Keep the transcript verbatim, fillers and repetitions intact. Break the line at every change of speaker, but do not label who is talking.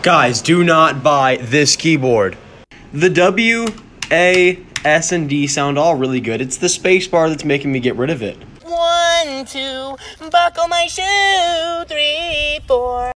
Guys, do not buy this keyboard. The W, A, S, and D sound all really good. It's the space bar that's making me get rid of it.
One, two, buckle my shoe, three, four.